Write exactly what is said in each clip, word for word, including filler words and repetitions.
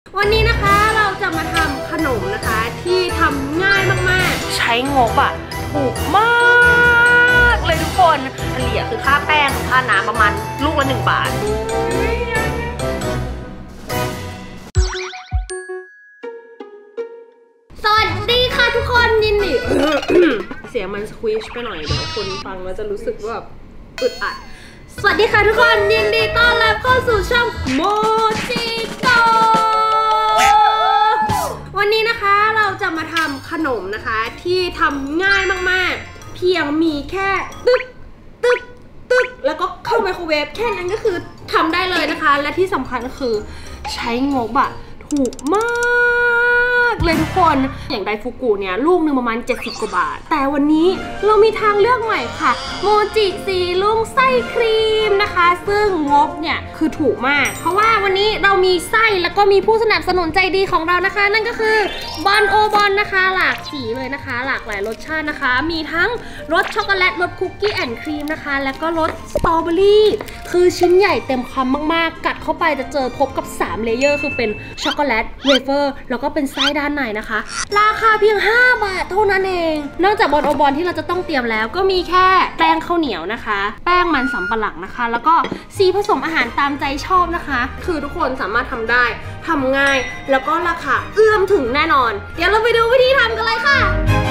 วันนี้นะคะเราจะมาทำขนมนะคะที่ทำง่ายมากๆใช้งบอะถูกมากเลยทุกคนเฉลี่ยคือค่าแป้งค่าน้ำประมาณลูกละหนึ่งบาทสวัสดีค่ะทุกคนยินดี เสียงมันสควีชไปหน่อยเดี๋ยวคนฟังแล้วจะรู้สึกว่าอึดอัดสวัสดีค่ะทุกคนยินดีต้อนรับเข้าสู่ช่องโมจิโกวันนี้นะคะเราจะมาทำขนมนะคะที่ทำง่ายมากๆเพียงมีแค่ตึ๊กตึ๊กตึ๊กแล้วก็เข้าไมโครเวฟแค่นั้นก็คือทำได้เลยนะคะและที่สำคัญก็คือใช้งบอะถูกมากเลยทุกคนอย่างไดฟูกุเนี่ยลูกหนึ่งประมาณเจ็ดสิบกว่าบาทแต่วันนี้เรามีทางเลือกใหม่ค่ะโมจิสีลุงไส้ครีมนะคะซึ่งงบเนี่ยคือถูกมากเพราะว่าวันนี้เรามีไส้แล้วก็มีผู้สนับสนุนใจดีของเรานะคะนั่นก็คือบอนโอบอนนะคะหลากสีเลยนะคะหลากหลายรสชาตินะคะมีทั้งรสช็อกโกแลตรสคุกกี้แอนด์ครีมนะคะแล้วก็รสสตรอเบอรี่คือชิ้นใหญ่เต็มคำมากๆกัดเข้าไปจะเจอพบกับสามเลเยอร์คือเป็นช็อกโกแลตเวเฟอร์แล้วก็เป็นไส้ด้านในนะคะราคาเพียงห้าบาทเท่านั้นเองนอกจากบอนโอบอนที่เราจะต้องเตรียมแล้วก็มีแค่แป้งข้าวเหนียวนะคะแป้งมันสำปะหลังนะคะแล้วก็สีผสมอาหารตามใจชอบนะคะคือทุกคนสามารถทำได้ทำง่ายแล้วก็ราคาเอื้อมถึงแน่นอนเดี๋ยวเราไปดูวิธีทำกันเลยค่ะ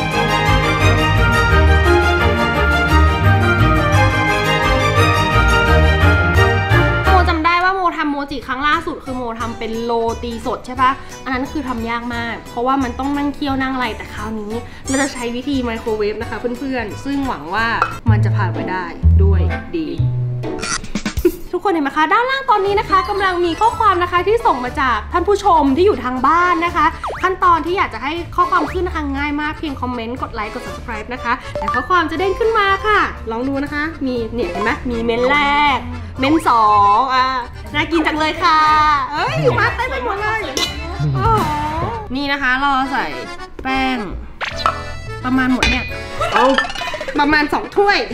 ทำโมจิครั้งล่าสุดคือโมทำเป็นโรตีสดใช่ปะอันนั้นคือทำยากมากเพราะว่ามันต้องนั่งเคี่ยวนั่งอะไรแต่คราวนี้เราจะใช้วิธีไมโครเวฟนะคะเพื่อนๆซึ่งหวังว่ามันจะผ่านไปได้ด้วยดีทุกคนเห็นไหมคะด้านล่างตอนนี้นะคะกำลังมีข้อความนะคะที่ส่งมาจากท่านผู้ชมที่อยู่ทางบ้านนะคะขั้นตอนที่อยากจะให้ข้อความขึ้นนะคะง่ายมากเพียงคอมเมนต์กดไลค์กด ซับสไครบ์ นะคะแต่ข้อความจะเด้งขึ้นมาค่ะลองดูนะคะมีเนี่ยเห็นไหมมีเมนแรกเมนสองอ่ะน่ากินจังเลยค่ะเอ้ยอยู่มาเต็มไปหมดเลยโอ้นี่นะคะเราใส่แป้งประมาณหมดเนี่ยเอาประมาณสองถ้วย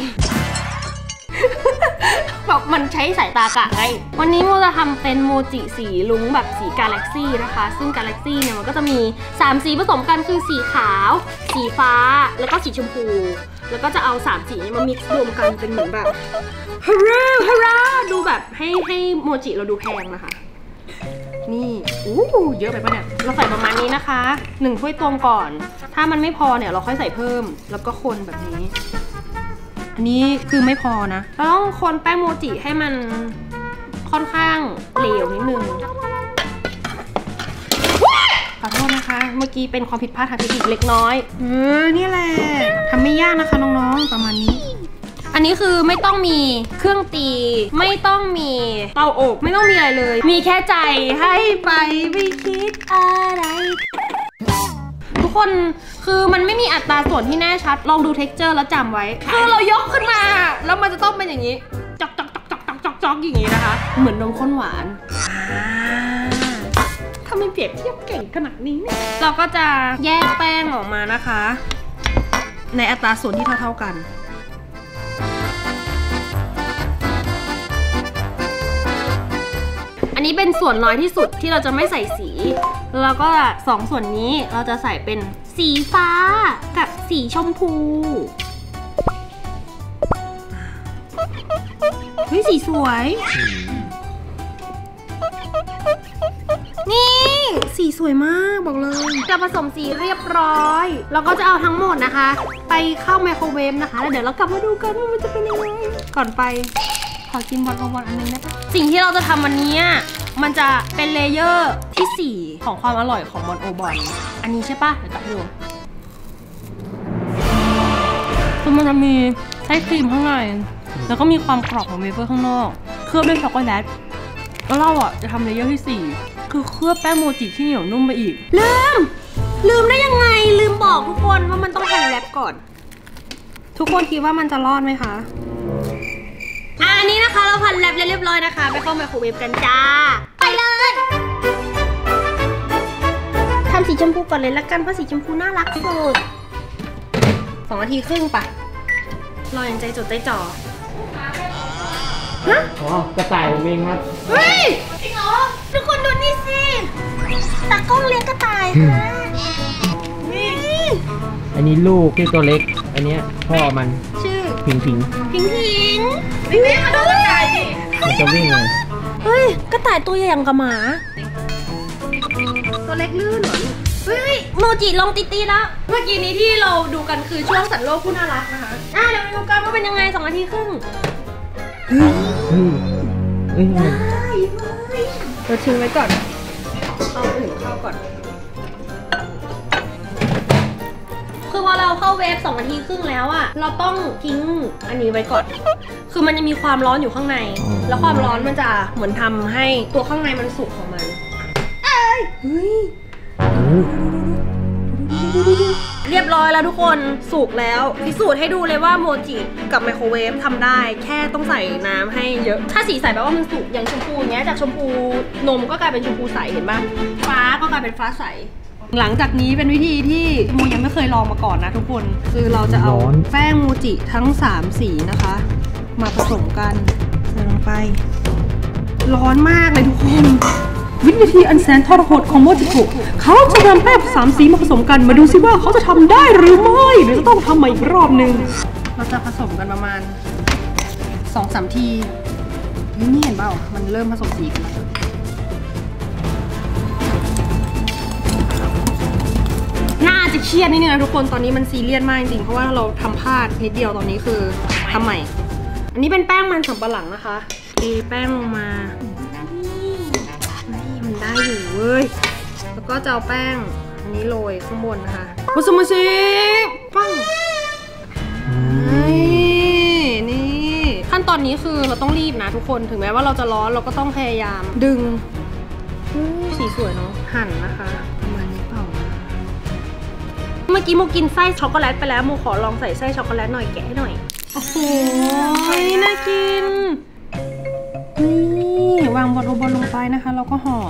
แบบมันใช้สายตากะไงวันนี้โมจะทำเป็นโมจิสีลุ้งแบบสีกาแล็กซี่นะคะซึ่งกาแล็กซี่เนี่ยมันก็จะมีสามสีผสมกันคือสีขาวสีฟ้าแล้วก็สีชมพูแล้วก็จะเอาสามสีนี้มามิกซ์รวมกันเป็นเหมือนแบบฮาร่าฮาร่าดูแบบให้ให้โมจิเราดูแพงนะคะนี่อู้เยอะไปปะเนี่ยเราใส่ประมาณนี้นะคะหนึ่งถ้วยตวงก่อนถ้ามันไม่พอเนี่ยเราค่อยใส่เพิ่มแล้วก็คนแบบนี้อันนี้คือไม่พอนะเราต้องคนแป้งโมจิให้มันค่อนข้างเหลวนิดนึงขอโทษนะคะเมื่อกี้เป็นความผิดพลาดทางเทคนิคเล็กน้อยเออนี่แหละทำไม่ยากนะคะน้องๆประมาณนี้อันนี้คือไม่ต้องมีเครื่องตีไม่ต้องมีเตาอบไม่ต้องมีอะไรเลยมีแค่ใจให้ไปไม่คิดอะไรทุกคนคือมันไม่มีอัตราส่วนที่แน่ชัดลองดู เท็กเจอร์ แล้วจำไว้คือเรายกขึ้นมาแล้วมันจะต้องเป็นอย่างนี้จอกจอกจอกจอกจอกจอกจอกอย่างนี้นะคะเหมือนนมข้นหวานถ้าไม่เปรียบเทียบเก่งขนาดนี้เนี่ยเราก็จะแยกแป้งออกมานะคะในอัตราส่วนที่เท่าๆกันอันนี้เป็นส่วนน้อยที่สุดที่เราจะไม่ใส่สีแล้วก็สองส่วนนี้เราจะใส่เป็นสีฟ้ากับสีชมพูเฮ้ยสีสวยนี่สีสวยมากบอกเลยจะผสมสีเรียบร้อยแล้วก็จะเอาทั้งหมดนะคะไปเข้าไมโครเวฟนะคะแล้วเดี๋ยวเรากลับมาดูกันว่ามันจะเป็นยังไงก่อนไปขอกินบอลบอลอันนึงนะสิ่งที่เราจะทำวันนี้มันจะเป็นเลเยอร์ที่สี่ของความอร่อยของบอนโอบอนอันนี้ใช่ปะเดี๋ยวกลับไปดูคือมันจะมีไส้ครีมข้างในแล้วก็มีความกรอบของเวเฟอร์ข้างนอกเคลือบด้วยช็อกโกแลตแล้วเราอ่ะจะทำเลเยอร์ที่สี่คือเคลือบแป้งโมจิที่เหนียวนุ่มไปอีกลืมลืมได้ยังไงลืมบอกทุกคนว่ามันต้องพันแรปก่อนทุกคนคิดว่ามันจะรอดไหมคะอันนี้นะคะเราพันแรปเรียบร้อยนะคะไปเข้าไมโครเวฟกันจ้าไปเลยทำสีชมพูก่อนเลยละกันเพราะสีชมพูน่ารักสุดสองนาทีครึ่งปะรออย่างใจจดใจจ่อฮะอ๋อกระต่ายผมเองครับเฮ้ยจริงเหรอทุกคนดูนี่สิค่ะอันนี้ลูกที่ตัวเล็กอันเนี้ยพ่อมันชื่อพิงพิงพิงพิงพิงพิงมาดูกระต่ายดิมันจะวิ่งเลยเฮ้ยกระต่ายตัวใหญ่อย่างกับหมาตัวเล็กลื่นเหรอเฮ้ยโมจิลงตีตีแล้วเมื่อกี้นี้ที่เราดูกันคือช่วงสัตว์โลกผู้น่ารักนะคะอ่ะเดี๋ยวไปดูกันว่าเป็นยังไงสองนาทีครึ่งเฮ้ยเฮ้ยได้เราทิ้งไว้ก่อนเอาอื่นเข้าก่อนคือพอเราเข้าเวฟสองนาทีครึ่งแล้วอะเราต้องทิ้งอันนี้ไว้ก่อนคือมันจะมีความร้อนอยู่ข้างในแล้วความร้อนมันจะเหมือนทำให้ตัวข้างในมันสุกของมันเอ้ยเฮ้ยเรียบร้อยแล้วทุกคนสุกแล้วพิสูจน์ให้ดูเลยว่าโมจิกับไมโครเวฟทำได้แค่ต้องใส่น้ำให้เยอะถ้าสีใสแปลว่ามันสุกอย่างชมพูอย่างเงี้ยจากชมพูนมก็กลายเป็นชมพูใสเห็นป่ะฟ้าก็กลายเป็นฟ้าใสหลังจากนี้เป็นวิธีที่โมยังไม่เคยลองมาก่อนนะทุกคนคือเราจะเอาแป้งโมจิทั้งสามสีนะคะมาผสมกันใส่ลงไปร้อนมากเลยทุกคนวิธีอันแสนทรหดของโมจิโกะเขาจะนำแป้งสามสีมาผสมกันมาดูซิว่าเขาจะทำได้หรือไม่หรือจะต้องทำใหม่อีกรอบหนึ่งเราจะผสมกันประมาณ สองสาม ทีนี่เห็นเปล่ามันเริ่มผสมสีกันแล้วน่าจะเครียดนิดนึงนะทุกคนตอนนี้มันซีเรียสมากจริงๆเพราะว่าเราทำพลาดนิดเดียวตอนนี้คือทำใหม่อันนี้เป็นแป้งมันสำปะหลังนะคะเทแป้งลงมามันได้อยู่เว้ยแล้วก็จะเอาแป้งอันนี้โรยข้างบนนะคะผสมมาสิปังนี่ขั้นตอนนี้คือเราต้องรีบนะทุกคนถึงแม้ว่าเราจะร้อนเราก็ต้องพยายามดึงสีสวยเนาะหั่นนะคะประมาณนี้เปล่าเมื่อกี้โมกินไส้ช็อกโกแลตไปแล้วโมขอลองใส่ไส้ช็อกโกแลตหน่อยแกะให้หน่อยโอ้โหน่ากินนี่วางบนบนลงไปนะคะเราก็ห่อ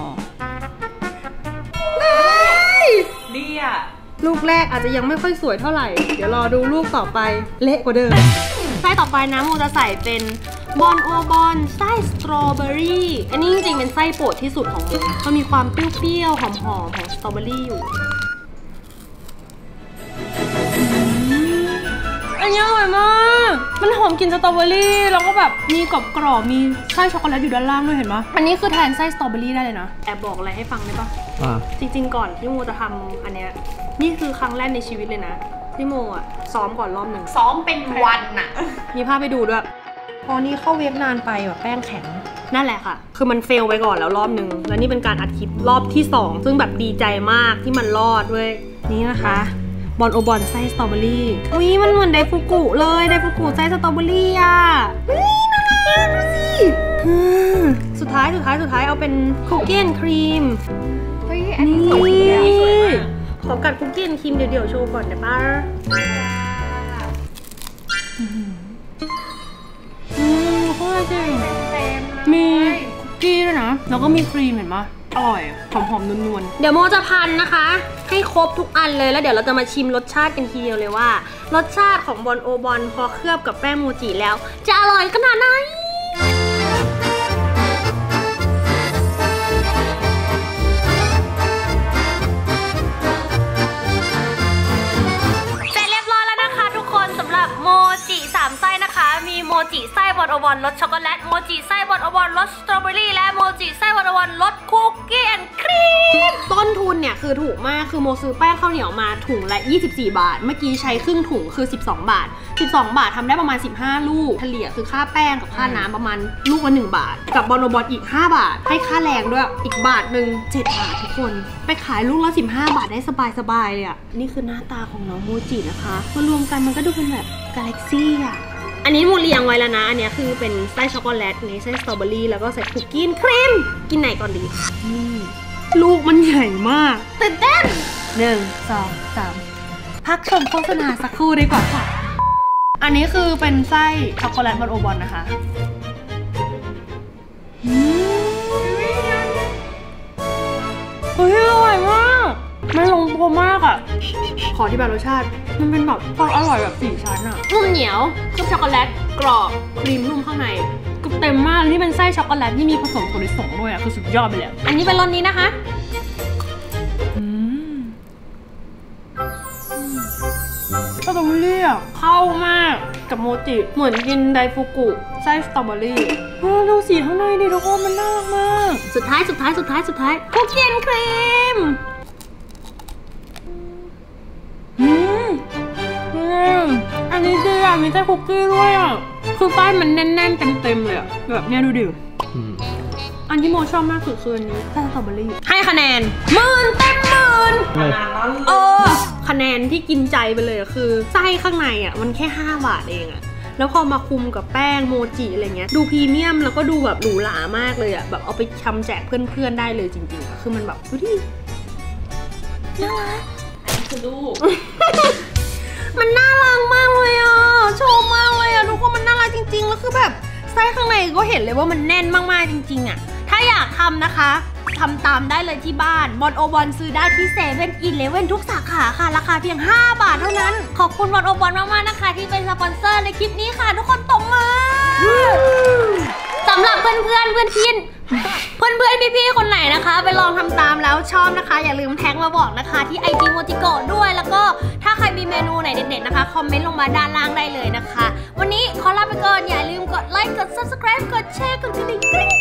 ดีอะลูกแรกอาจจะยังไม่ค่อยสวยเท่าไหร่เดี๋ยวรอดูลูกต่อไปเละกว่าเดิมไส้ต่อไปนะโมจะใส่เป็นบอนโอบอนไส้สตรอเบอรี่อันนี้จริงๆเป็นไส้โปรดที่สุดของโมมันมีความเปรี้ยวๆหอมๆของสตรอเบอรี่อยู่อันนี้อร่อยมากมันหอมกลิ่นสตรอเบอรี่แล้วก็แบบมีกรอบกรอบมีไส้ช็อกโกแลตอยู่ด้านล่างด้วยเห็นปะอันนี้คือแทนไส้สตรอเบอรี่ได้เลยนะแอบบอกอะไรให้ฟังได้ปะจริงๆก่อนที่โมจะทำอันเนี้ยนี่คือครั้งแรกในชีวิตเลยนะที่โมอ่ะซ้อมก่อนรอบหนึ่งซ้อมเป็นวันอะมีภาพไปดูด้วยพอนี้เข้าเวฟนานไปแบบแป้งแข็งนั่นแหละค่ะคือมันเฟลไปก่อนแล้วรอบหนึ่งแล้วนี่เป็นการอัดคลิปรอบที่สองซึ่งแบบดีใจมากที่มันรอดด้วยนี่นะคะบอนโอบอนไส้สตรอเบอรี่อุ้ยมันเหมือนไดฟูกุเลยไดฟูกุไส้สตรอเบอรี่อ่ะนี่น่ารักดูสิสุดท้ายสุดท้ายสุดท้ายเอาเป็นคุกกี้แอนด์ครีมเฮ้ยอันนี้สวยมากขอกัดคุกกี้แอนด์ครีมเดี๋ยวๆโชว์ก่อนได้ปะอืมโคตรจริงมีคุกกี้ด้วยนะแล้วก็มีครีมเห็นปะอร่อยหอมๆนวลๆเดี๋ยวโมจะพันนะคะให้ครบทุกอันเลยแล้วเดี๋ยวเราจะมาชิมรสชาติกันทีเดียวเลยว่ารสชาติของบอนโอบอนพอเคลือบกับแป้งโมจิแล้วจะอร่อยขนาดไหนเสร็จเรียบร้อยแล้วนะคะทุกคนสำหรับโมจิสามไส้นะคะมีโมจิไส้บอนโอบอนรสช็อกโกแลตโมจิไส้บอนโอบอนรสสตรอเบอรี่และโมจิไส้บอนโอบอนรสคุกกี้แอนด์ครีมต้นทุนเนี่ยคือถูกมากคือโมซื้อแป้งข้าวเหนียวมาถุงละยี่สิบสี่บาทเมื่อกี้ใช้ครึ่งถุงคือสิบสองบาทสิบสองบาททำได้ประมาณสิบห้าลูกเฉลี่ยคือค่าแป้งกับค่าน้ำประมาณลูกละหนึ่งบาทกับบอนโอบอนอีกห้าบาทให้ค่าแรงด้วยอีกบาทหนึ่งเจ็ดบาททุกคนไปขายลูกละสิบห้าบาทได้สบายๆเลยอ่ะนี่คือหน้าตาของน้องโมจินะคะมารวมกันมันก็ดูเป็นแบบกาแล็กซี่อ่ะอันนี้โมเรียงไว้แล้วนะอันนี้คือเป็นไส้ช็อกโกแลตนี่ไส้สตรอเบอรี่แล้วก็ใส่คุกกี้ครีมกินไหนก่อนดีนี่ลูกมันใหญ่มากตื่นเต้นหนึ่งสองสามพักชมโฆษณาสักครู่ดีกว่าค่ะอันนี้คือเป็นไส้ช็อกโกแลตบอนโอบอนนะคะเฮ้ยอร่อยมากไม่ลงตัวมากอ่ะขอที่แบบรสชาติมันเป็นแบบความอร่อยแบบสี่ชั้นอ่ะนุ่มเหนียวเคลือบช็อกโกแลตกรอบครีมนุ่มข้างในก็เต็มมากนี่เป็นไส้ช็อกโกแลตที่มีผสมถั่วลิสงด้วยอ่ะคือสุดยอดไปเลยอันนี้เป็นรสนี้นะคะอืมอะเข้ามากกับโมจิเหมือนกินไดฟูกุไส้สตรอเบอรี่เออดูสีข้างในดิทุกคนมันน่ารักมากสุดท้ายสุดท้ายสุดท้ายสุดท้ายคุกกี้ครีมอืมอืมอันนี้ดีอ่ะมีไส้คุกกี้ด้วยอ่ะคือไส้มันแน่นๆเต็มๆเลยอ่ะแบบเนี้ยดูดิอืมอันที่โมชอบมากคือคืนนี้ไส้สตรอเบอรี่ให้คะแนนหมื่นเต็มหมื่นเลยเออคะแนนที่กินใจไปเลยอะคือไส้ข้างในอ่ะมันแค่ห้าบาทเองอ่ะแล้วพอมาคุมกับแป้งโมจิอะไรเงี้ยดูพรีเมียมแล้วก็ดูแบบหรูหรามากเลยอ่ะแบบเอาไปทำแจกเพื่อนๆได้เลยจริงๆอะคือมันแบบดูดิน่ารักคือลูกมันน่ารักมากเลยอ่ะชอบมากเลยอ่ะทุกคนมันน่ารักจริงๆแล้วคือแบบไส้ข้างในก็เห็นเลยว่ามันแน่นมากๆจริงๆอ่ะถ้าอยากทำนะคะทำตามได้เลยที่บ้านบอลโอบอลซื้อได้ที่เซเว่นอีเลฟเว่นทุกสาขาค่ะราคาเพียงห้าบาทเท่านั้นขอบคุณบอลโอบอลมากๆนะคะที่เป็นสปอนเซอร์ในคลิปนี้ค่ะทุกคนตบมือสำหรับเพื่อนๆเพื่อนพี่เพื่อนเพื่อนๆพี่ๆคนไหนนะคะไปลองทำตามแล้วชอบนะคะอย่าลืมแท็กมาบอกนะคะที่ ไอ จี โมจิโกะด้วยแล้วก็ถ้าใครมีเมนูไหนเด็ดๆนะคะคอมเมนต์ลงมาด้านล่างได้เลยนะคะวันนี้ขอลาไปก่อนอย่าลืมกดไลค์กด ซับสไครบ์ กดแชร์กดกระดิ่งกริ๊ง